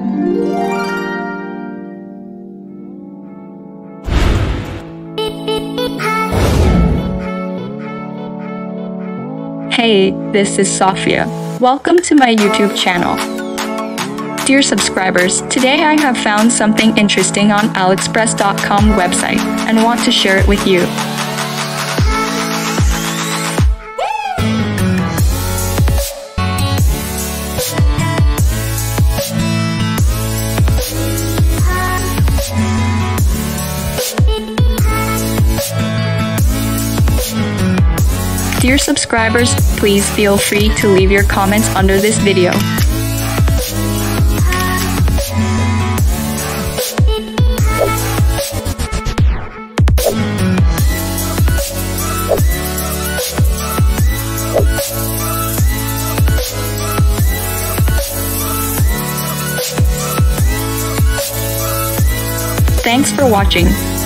Hey, this is Sophia. Welcome to my YouTube channel. Dear subscribers, today I have found something interesting on AliExpress.com website and want to share it with you. Dear subscribers, please feel free to leave your comments under this video. Thanks for watching.